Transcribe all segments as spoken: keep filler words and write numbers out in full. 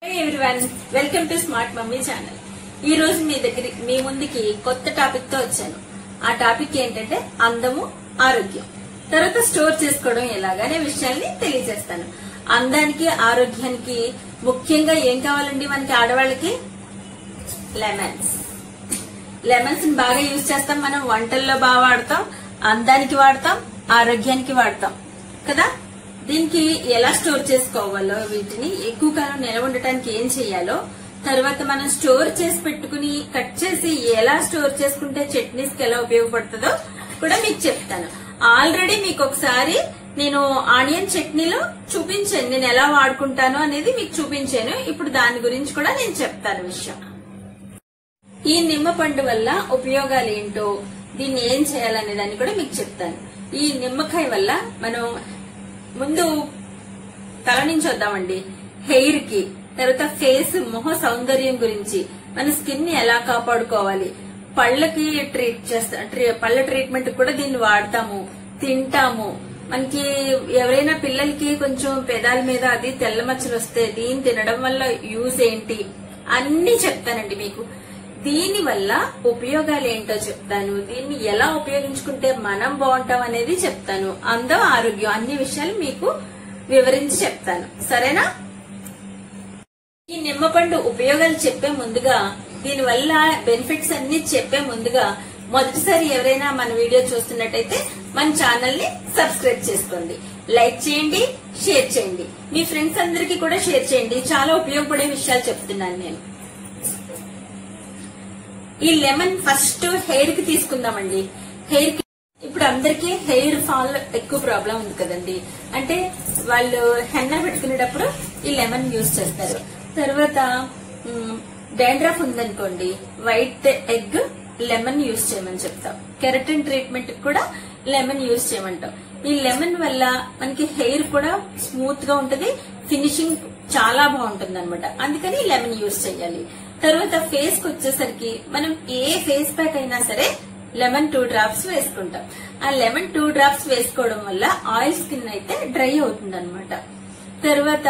Hey everyone, welcome to Smart Mummy channel. ఈ రోజు మీ దగ్గర మీ ముందుకి కొత్త టాపిక్ తో వచ్చాను. ఆ టాపిక్ ఏంటంటే అందము ఆరోగ్యం. తర్వాత స్టోర్ చేసుకోవడం ఎలాగనే విషయాల్ని తెలియజేస్తాను. అందానికి ఆరోగ్యానికి ముఖ్యంగా ఏం కావాలండి మనకి ఆడవాళ్ళకి? లెమన్స్. లెమన్స్ ని బాగా యూజ్ చేస్తాం, మనం వంటల్లో బాగా వాడతాం, అందానికి వాడతాం, ఆరోగ్యానికి వాడతాం కదా. దీనికి ఎలా స్టోర్ చేసుకోవాలో, వీటిని ఎక్కువ కాలం నిలవ ఉండటానికి ఏం చేయాలో, తర్వాత మనం స్టోర్ చేసి పెట్టుకుని కట్ చేసి ఎలా స్టోర్ చేసుకుంటే చట్నీస్ కి ఎలా ఉపయోగపడుతుందో కూడా మీకు చెప్తాను. ఆల్రెడీ మీకు ఒకసారి నేను ఆనియన్ చట్నీలో చూపించాను, నేను ఎలా వాడుకుంటాను అనేది మీకు చూపించాను. ఇప్పుడు దాని గురించి కూడా నేను చెప్తాను విషయం. ఈ నిమ్మ పండు వల్ల ఉపయోగాలు ఏంటో, దీన్ని ఏం చేయాలనే దాన్ని కూడా మీకు చెప్తాను. ఈ నిమ్మకాయ వల్ల మనం ముందు తల నుంచి వద్దామండి, హెయిర్ కి, తర్వాత ఫేస్ మొహ సౌందర్యం గురించి, మన స్కిన్ ని ఎలా కాపాడుకోవాలి, పళ్ళకి ట్రీట్ చేస్తా పళ్ళ ట్రీట్మెంట్ కూడా దీన్ని వాడతాము, తింటాము. మనకి ఎవరైనా పిల్లలకి కొంచెం పెదాల మీద అది తెల్ల మచ్చలు వస్తే దీన్ని తినడం వల్ల యూజ్ ఏంటి అన్ని చెప్తానండి మీకు. దీని వల్ల ఉపయోగాలు ఏంటో చెప్తాను, దీన్ని ఎలా ఉపయోగించుకుంటే మనం బాగుంటాం అనేది చెప్తాను. అందం ఆరోగ్యం అన్ని విషయాలు మీకు వివరించి చెప్తాను, సరేనా? ఈ నిమ్మపండు ఉపయోగాలు చెప్పే ముందుగా, దీని వల్ల బెనిఫిట్స్ అన్ని చెప్పే ముందుగా, మొదటిసారి ఎవరైనా మన వీడియో చూస్తున్నట్టయితే మన ఛానల్ ని సబ్స్క్రైబ్ చేసుకోండి, లైక్ చేయండి, షేర్ చేయండి, మీ ఫ్రెండ్స్ అందరికీ కూడా షేర్ చేయండి. చాలా ఉపయోగపడే విషయాలు చెప్తున్నాను నేను. ఈ లెమన్ ఫస్ట్ హెయిర్ కి తీసుకుందామండి. హెయిర్ కి ఇప్పుడు అందరికీ హెయిర్ ఫాల్ ఎక్కువ ప్రాబ్లం ఉంది కదండి. అంటే వాళ్ళు హెన్నా పెట్టుకునేటప్పుడు ఈ లెమన్ యూజ్ చేస్తారు. తర్వాత డాండ్రఫ్ ఉందనుకోండి, వైట్ ఎగ్ లెమన్ యూజ్ చేయమని చెప్తాం. కెరటిన్ ట్రీట్మెంట్ కూడా లెమన్ యూజ్ చేయమంటాం. ఈ లెమన్ వల్ల మనకి హెయిర్ కూడా స్మూత్ గా ఉంటది, ఫినిషింగ్ చాలా బాగుంటుంది అనమాట. అందుకని లెమన్ యూజ్ చేయాలి. తర్వాత ఫేస్ కి వచ్చేసరికి మనం ఏ ఫేస్ ప్యాక్ అయినా సరే లెమన్ టూ డ్రాప్స్ వేసుకుంటాం. ఆ లెమన్ టూ డ్రాప్స్ వేసుకోవడం వల్ల ఆయిల్ స్కిన్ అయితే డ్రై అవుతుంది అనమాట. తర్వాత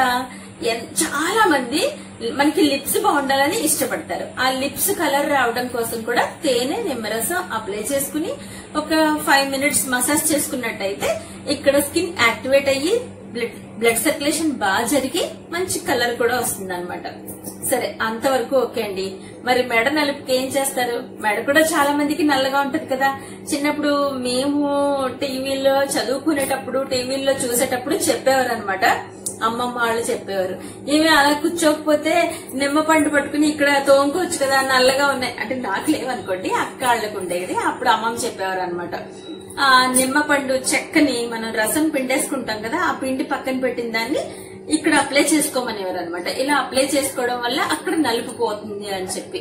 చాలా మంది మనకి లిప్స్ బాగుండాలని ఇష్టపడతారు. ఆ లిప్స్ కలర్ రావడం కోసం కూడా తేనె నిమ్మరసం అప్లై చేసుకుని ఒక ఫైవ్ మినిట్స్ మసాజ్ చేసుకున్నట్టయితే ఇక్కడ స్కిన్ యాక్టివేట్ అయ్యి బ్లడ్ బ్లడ్ సర్క్యులేషన్ బాగా జరిగి మంచి కలర్ కూడా వస్తుంది అనమాట. సరే, అంతవరకు ఓకే అండి. మరి మెడ నలుపుకి ఏం చేస్తారు? మెడ కూడా చాలా మందికి నల్లగా ఉంటది కదా. చిన్నప్పుడు మేము టీవీలో చదువుకునేటప్పుడు, టీవీలో చూసేటప్పుడు చెప్పేవారు అనమాట, అమ్మమ్మ వాళ్ళు చెప్పేవారు, ఏమి అలా కూర్చోకపోతే నిమ్మ పండు పట్టుకుని ఇక్కడ తోముకోవచ్చు కదా, నల్లగా ఉన్నాయి అంటే. నాకు లేవనుకోండి, అక్క వాళ్ళకు ఉండేది. అప్పుడు అమ్మమ్మ చెప్పేవారు అనమాట. ఆ నిమ్మ పండు చెక్కని మనం రసం పిండేసుకుంటాం కదా, ఆ పిండి పక్కన పెట్టిన దాన్ని ఇక్కడ అప్లై చేసుకోమనేవారు అనమాట. ఇలా అప్లై చేసుకోవడం వల్ల అక్కడ నలుపు పోతుంది అని చెప్పి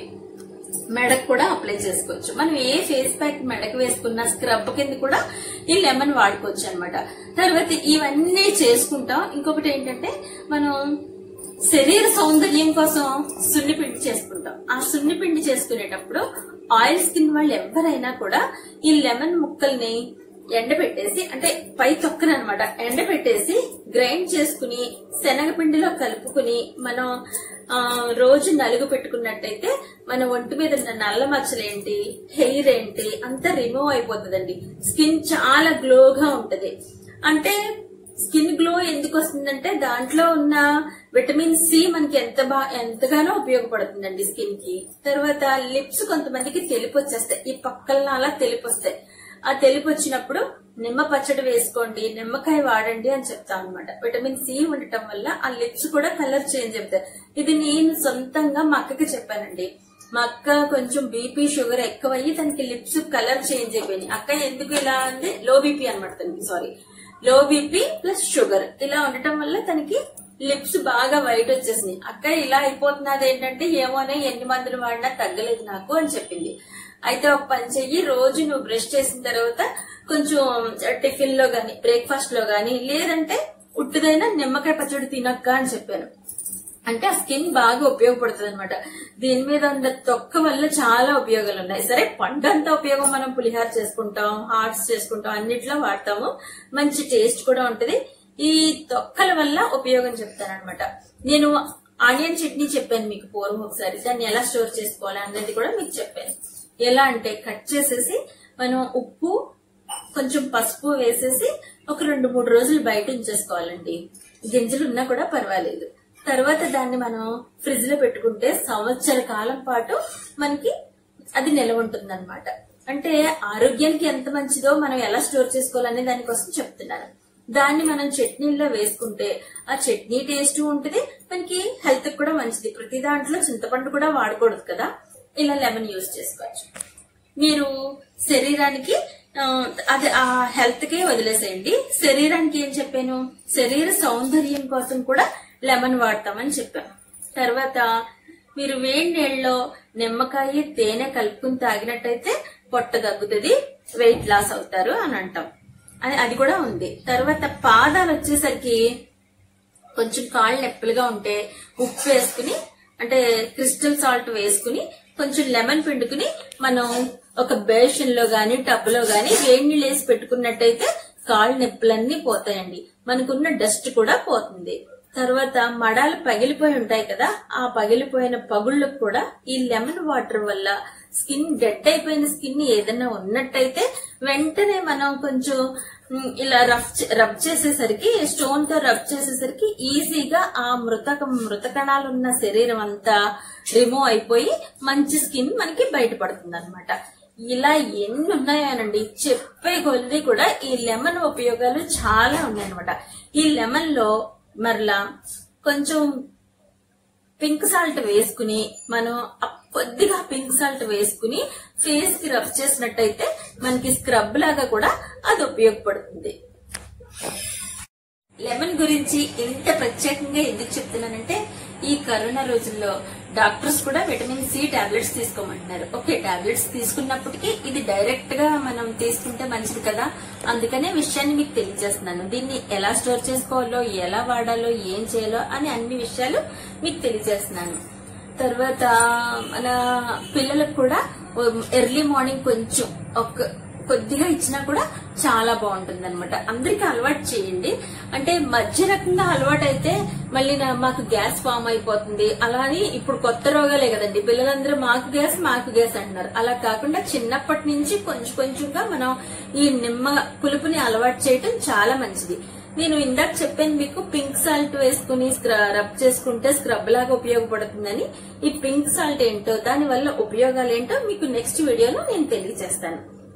మెడకు కూడా అప్లై చేసుకోవచ్చు. మనం ఏ ఫేస్ ప్యాక్ మెడకు వేసుకున్న స్క్రబ్ కింద కూడా ఈ లెమన్ వాడుకోవచ్చు అనమాట. తర్వాత ఇవన్నీ చేసుకుంటాం. ఇంకొకటి ఏంటంటే, మనం శరీర సౌందర్యం కోసం సున్నిపిండి చేసుకుంటాం. ఆ సున్నిపిండి చేసుకునేటప్పుడు ఆయిల్ స్కిన్ వాళ్ళు ఎవరైనా కూడా ఈ లెమన్ ముక్కల్ని ఎండబెట్టేసి, అంటే పై తొక్కన అనమాట ఎండబెట్టేసి గ్రైండ్ చేసుకుని శనగపిండిలో కలుపుకుని మనం ఆ రోజు నలుగు పెట్టుకున్నట్టయితే మన ఒంటి మీద ఉన్న నల్ల మచ్చలేంటి, హెయిర్ ఏంటి అంతా రిమూవ్ అయిపోతుందండి. స్కిన్ చాలా గ్లోగా ఉంటది. అంటే స్కిన్ గ్లో ఎందుకు వస్తుందంటే దాంట్లో ఉన్న విటమిన్ సి మనకి ఎంత బా ఎంతగానో ఉపయోగపడుతుందండి స్కిన్ కి. తర్వాత లిప్స్ కొంతమందికి తెలుపు వచ్చేస్తాయి, ఈ పక్కల అలా తెలుపు వస్తాయి. ఆ తెలుపు వచ్చినప్పుడు నిమ్మ పచ్చడి వేసుకోండి, నిమ్మకాయ వాడండి అని చెప్తాం అనమాట. విటమిన్ సి ఉండటం వల్ల ఆ లిప్స్ కూడా కలర్ చేంజ్ అవుతాయి. ఇది నేను సొంతంగా మా అక్కకి చెప్పానండి. మా అక్క కొంచెం బీపీ షుగర్ ఎక్కువయ్యి తనకి లిప్స్ కలర్ చేంజ్ అయిపోయినాయి. అక్క ఎందుకు ఇలా అంటే లో బీపీ అనమాట తనకి, sorry low BP plus sugar ఇలా ఉండటం వల్ల తనకి లిప్స్ బాగా వైట్ వచ్చేసినాయి. అక్క ఇలా అయిపోతున్నది ఏంటంటే, ఏమోనే ఎన్ని మందులు వాడినా తగ్గలేదు నాకు అని చెప్పింది. అయితే ఒక పని చెయ్యి, రోజు నువ్వు బ్రష్ చేసిన తర్వాత కొంచెం టిఫిన్ లో గాని బ్రేక్ఫాస్ట్ లో గాని లేదంటే ఉట్టుదైనా నిమ్మకాయ పచ్చడి తినక్క అని చెప్పాను. అంటే ఆ స్కిన్ బాగా ఉపయోగపడుతుంది అనమాట. దీని మీద ఉన్న తొక్క వల్ల చాలా ఉపయోగాలు ఉన్నాయి. సరే, పండు అంతా ఉపయోగం, మనం పులిహార చేసుకుంటాం, హార్ట్స్ చేసుకుంటాం, అన్నిట్లో వాడతాము, మంచి టేస్ట్ కూడా ఉంటది. ఈ తొక్కల వల్ల ఉపయోగం చెప్తాను అనమాట. నేను ఆనియన్ చట్నీ చెప్పాను మీకు పూర్వం ఒకసారి, దాన్ని ఎలా స్టోర్ చేసుకోవాలి అన్నది కూడా మీకు చెప్పాను. ఎలా అంటే కట్ చేసేసి మనం ఉప్పు కొంచెం పసుపు వేసేసి ఒక రెండు మూడు రోజులు బయట ఉంచేసుకోవాలండి. గింజలు ఉన్నా కూడా పర్వాలేదు. తర్వాత దాన్ని మనం ఫ్రిడ్జ్ లో పెట్టుకుంటే సంవత్సర కాలం పాటు మనకి అది నిలవ ఉంటుంది అనమాట. అంటే ఆరోగ్యానికి ఎంత మంచిదో మనం ఎలా స్టోర్ చేసుకోవాలనే దానికోసం చెప్తున్నాను. దాన్ని మనం చట్నీల్లో వేసుకుంటే ఆ చట్నీ టేస్ట్ ఉంటుంది, మనకి హెల్త్ కూడా మంచిది. ప్రతి దాంట్లో చింతపండు కూడా వాడకూడదు కదా, ఇలా లెమన్ యూజ్ చేసుకోవచ్చు. మీరు శరీరానికి అది ఆ హెల్త్ కే వదిలేసేయండి. శరీరానికి ఏం చెప్పాను, శరీర సౌందర్యం కోసం కూడా లెమన్ వాడతామని చెప్పాను. తర్వాత మీరు వేడి నీళ్ళలో నిమ్మకాయ తేనె కలుపుకుని తాగినట్టయితే పొట్ట తగ్గుతుంది, వెయిట్ లాస్ అవుతారు అని అంటాం. అది కూడా ఉంది. తర్వాత పాదాలు వచ్చేసరికి కొంచెం కాళ్ళు నొప్పులుగా ఉంటే ఉప్పు వేసుకుని అంటే క్రిస్టల్ సాల్ట్ వేసుకుని కొంచెం లెమన్ పిండుకుని మనం ఒక బేషన్ లో గాని టబ్ లో గాని వేడి నీళ్ళు వేసి పెట్టుకున్నట్టయితే కాళ్ళు నొప్పులన్నీ పోతాయండి, మనకున్న డస్ట్ కూడా పోతుంది. తర్వాత మడాలు పగిలిపోయి ఉంటాయి కదా, ఆ పగిలిపోయిన పగుళ్ళకు కూడా ఈ లెమన్ వాటర్ వల్ల స్కిన్ డెడ్ అయిపోయిన స్కిన్ ఏదైనా ఉన్నట్టయితే వెంటనే మనం కొంచెం ఇలా రబ్ రబ్ చేసేసరికి స్టోన్ తో రబ్ చేసేసరికి ఈజీగా ఆ మృతక మృతకణాలు ఉన్న శరీరం అంతా రిమూవ్ అయిపోయి మంచి స్కిన్ మనకి బయటపడుతుంది అనమాట. ఇలా ఎన్ని ఉన్నాయనండి, చెప్పే కొద్ది కూడా ఈ లెమన్ ఉపయోగాలు చాలా ఉన్నాయన్నమాట. ఈ లెమన్ లో మరలా కొంచెం పింక్ సాల్ట్ వేసుకుని మనం కొద్దిగా పింక్ సాల్ట్ వేసుకుని ఫేస్ కి రబ్ చేసినట్టయితే మనకి స్క్రబ్ లాగా కూడా అది ఉపయోగపడుతుంది. లెమన్ గురించి ఇంత ప్రత్యేకంగా ఎందుకు చెప్తున్నానంటే ఈ కరోనా రోజుల్లో డాక్టర్స్ కూడా విటమిన్ సి టాబ్లెట్స్ తీసుకోమంటున్నారు. ఓకే, టాబ్లెట్స్ తీసుకున్నప్పటికీ ఇది డైరెక్ట్ గా మనం తీసుకుంటే మంచిది కదా, అందుకనే విషయాన్ని మీకు తెలియజేస్తున్నాను. దీన్ని ఎలా స్టోర్ చేసుకోవాలో, ఎలా వాడాలో, ఏం చేయాలో అని అన్ని విషయాలు మీకు తెలియజేస్తున్నాను. తర్వాత మన పిల్లలకు కూడా ఎర్లీ మార్నింగ్ కొంచెం ఒక కొద్దిగా ఇచ్చినా కూడా చాలా బాగుంటుంది అనమాట. అందరికీ అలవాటు చేయండి. అంటే మధ్య రకంగా అలవాటు అయితే మళ్ళీ మాకు గ్యాస్ ఫామ్ అయిపోతుంది అలా అని ఇప్పుడు కొత్త రోగాలే కదండి, పిల్లలందరూ మాకు గ్యాస్ మాకు గ్యాస్ అంటున్నారు. అలా కాకుండా చిన్నప్పటి నుంచి కొంచెం కొంచెంగా మనం ఈ నిమ్మ పులుపుని అలవాటు చేయటం చాలా మంచిది. నేను ఇందాక చెప్పాను మీకు పింక్ సాల్ట్ వేసుకుని రబ్ చేసుకుంటే స్క్రబ్ లాగా ఉపయోగపడుతుందని. ఈ పింక్ సాల్ట్ ఏంటో దాని వల్ల ఉపయోగాలు ఏంటో మీకు నెక్స్ట్ వీడియోలో నేను తెలియజేస్తాను.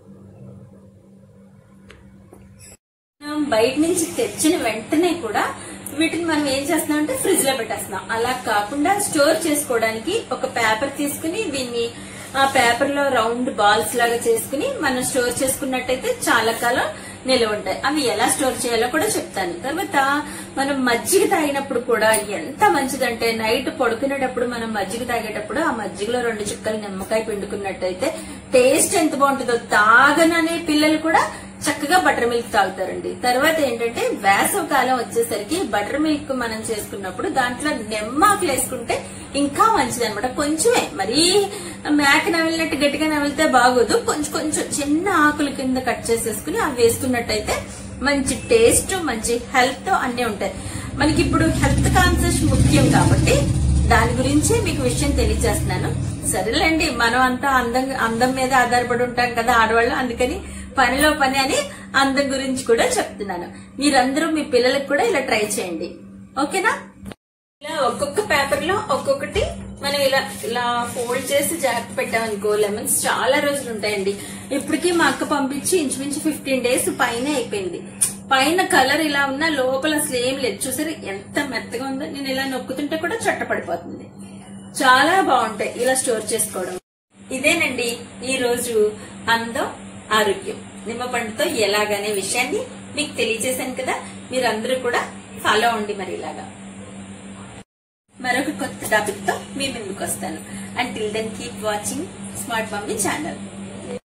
బయట నుంచి తెచ్చిన వెంటనే కూడా వీటిని మనం ఏం చేస్తున్నాం అంటే ఫ్రిడ్జ్ లో పెట్టేస్తున్నాం. అలా కాకుండా స్టోర్ చేసుకోవడానికి ఒక పేపర్ తీసుకుని దీన్ని ఆ పేపర్ లో రౌండ్ బాల్స్ లాగా చేసుకుని మనం స్టోర్ చేసుకున్నట్టయితే చాలా కాలం నిల్వ ఉంటాయి. అవి ఎలా స్టోర్ చేయాలో కూడా చెప్తాను. తర్వాత మనం మజ్జిగ తాగినప్పుడు కూడా ఎంత మంచిదంటే నైట్ పడుకునేటప్పుడు మనం మజ్జిగ తాగేటప్పుడు ఆ మజ్జిగలో రెండు చుక్కలు నిమ్మకాయ పిండుకున్నట్టయితే టేస్ట్ ఎంత బాగుంటుందో. తాగననే పిల్లలు కూడా చక్కగా బటర్ మిల్క్ తాగుతారండి. తర్వాత ఏంటంటే వేసవి కాలం వచ్చేసరికి బటర్ మిల్క్ మనం చేసుకున్నప్పుడు దాంట్లో నిమ్మాకులు వేసుకుంటే ఇంకా మంచిది అనమాట. కొంచెమే, మరీ మేక నవిలినట్టు గట్టిగా నవిలితే బాగోదు. కొంచెం కొంచెం చిన్న ఆకుల కింద కట్ చేసేసుకుని అవి వేసుకున్నట్టయితే మంచి టేస్ట్, మంచి హెల్త్ అన్నీ ఉంటాయి. మనకి ఇప్పుడు హెల్త్ కాన్షియస్ ముఖ్యం కాబట్టి దాని గురించి మీకు విషయం తెలియజేస్తున్నాను. సరేలేండి, మనం అంతా అందం అందం మీద ఆధారపడి ఉంటాం కదా ఆడవాళ్ళు, అందుకని పనిలో పని అని అందం గురించి కూడా చెప్తున్నాను. మీరందరూ మీ పిల్లలకు కూడా ఇలా ట్రై చేయండి, ఓకేనా? ఇలా ఒక్కొక్క పేపర్ లో ఒక్కొక్కటి మనం ఇలా ఇలా ఫోల్డ్ చేసి జాగ్రత్త పెట్టామనుకో లెమన్స్ చాలా రోజులు ఉంటాయండి. ఇప్పటికీ మా అక్క పంపించి ఇంచుమించు ఫిఫ్టీన్ డేస్ పైన అయిపోయింది. పైన కలర్ ఇలా ఉన్నా లోపల అసలు ఏం లేదు. చూసారు ఎంత మెత్తగా ఉందో. నేను ఇలా నొక్కుతుంటే కూడా చట్టపడిపోతుంది. చాలా బాగుంటాయి ఇలా స్టోర్ చేసుకోవడం. ఇదేనండి ఈ రోజు అందం ఆరోగ్యం నిమ్మ పండుతో ఎలాగనే విషయాన్ని మీకు తెలియజేశాను కదా. మీరందరూ కూడా ఫాలో అవ్వండి. మరి ఇలాగా మరొక కొత్త టాపిక్ తో మీ ముందుకు వస్తాను. Until then keep watching smart mummy channel.